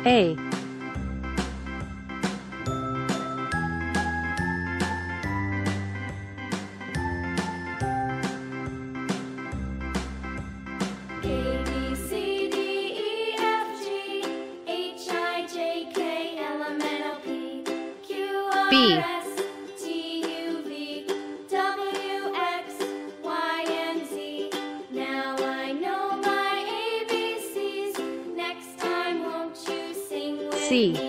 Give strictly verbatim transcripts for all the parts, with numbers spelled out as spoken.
A. B. T U V W X Y and Z. Now I know my A B Cs. Next time won't you sing with C. me?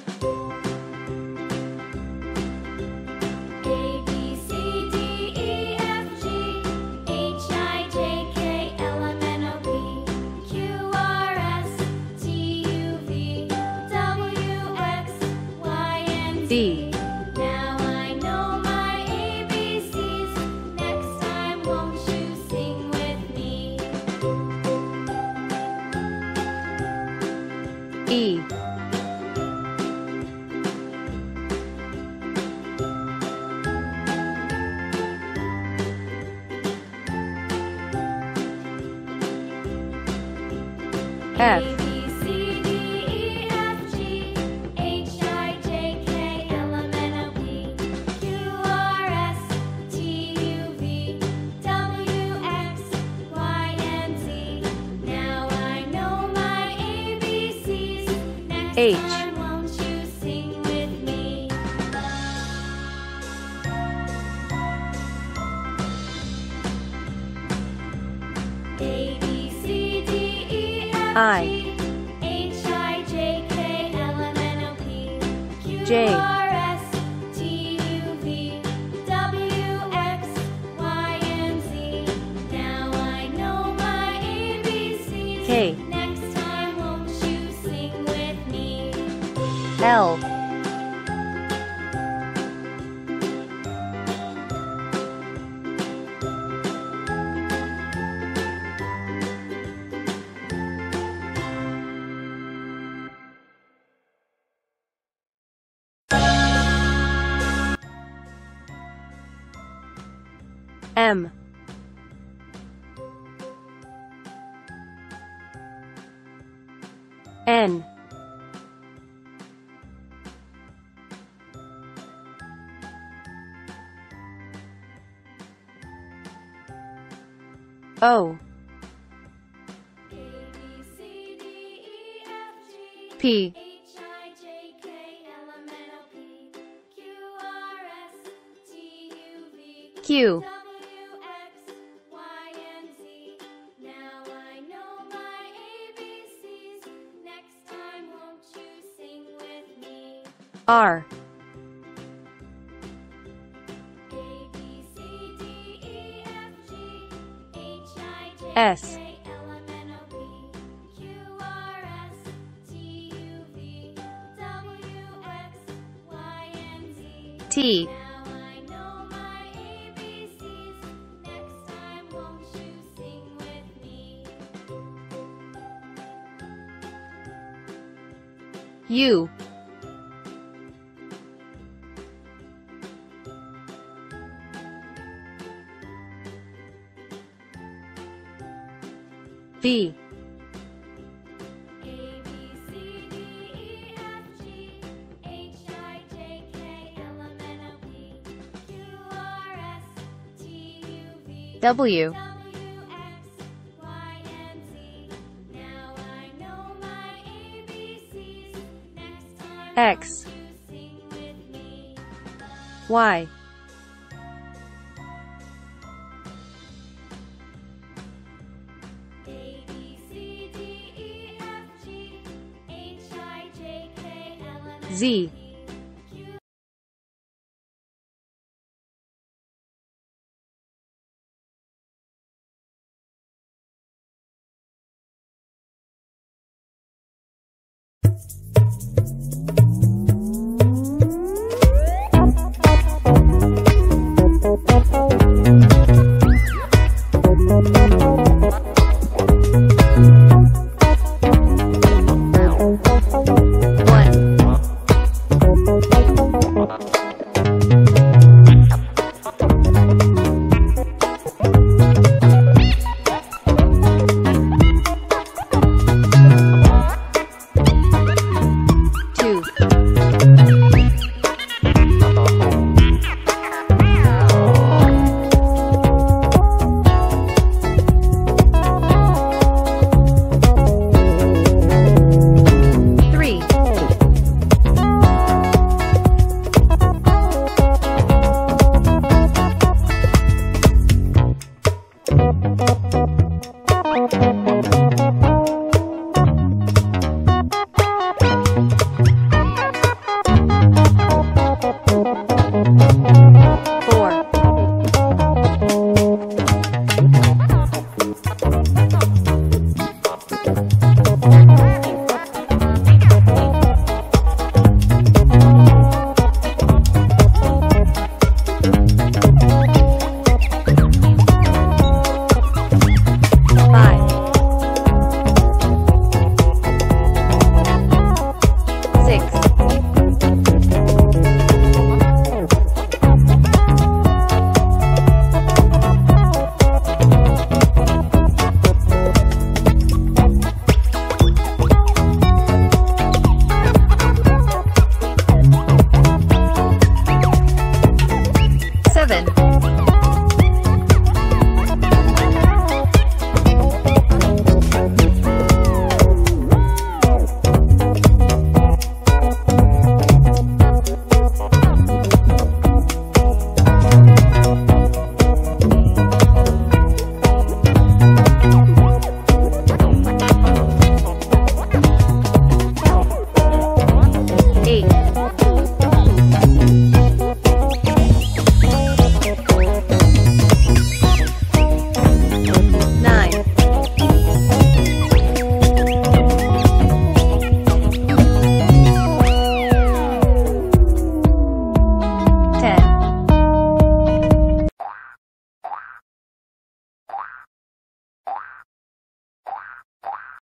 A B C D E F G H I J K L M N O P Q R S T U V W X Y and Z. D. Now I know my A B Cs. Next time won't you sing with me? E. F. A B C D E F G H I J K L M N O P Q R S T U V W X Y and Z. Now I know my A B Cs. Next H. time won't you sing with me? A B C D E F G I. H I J K L M N O P Q J. R S T U V W X Y and Z. Now I know my A B Cs. K. Next time won't you sing with me? L. M. N. O. A B C D E F G P. H I J K L M N O P Q R S T U V Q. W X Y and Z. Now I know my A B Cs. Next time won't you sing with me? R. A B C D E F G H I J S. K L M N O P Q R S T U V W X Y and Z. T. Now I know my A B Cs. Next time won't you sing with me? U. V. A B C D E F G H I J K L M N O P Q R S T U V W. W X Y and Z. Now I know my A B Cs. Next time X. won't you sing with me? Y. A B C D E F G H I J K L M N O P Z. Q Thank you.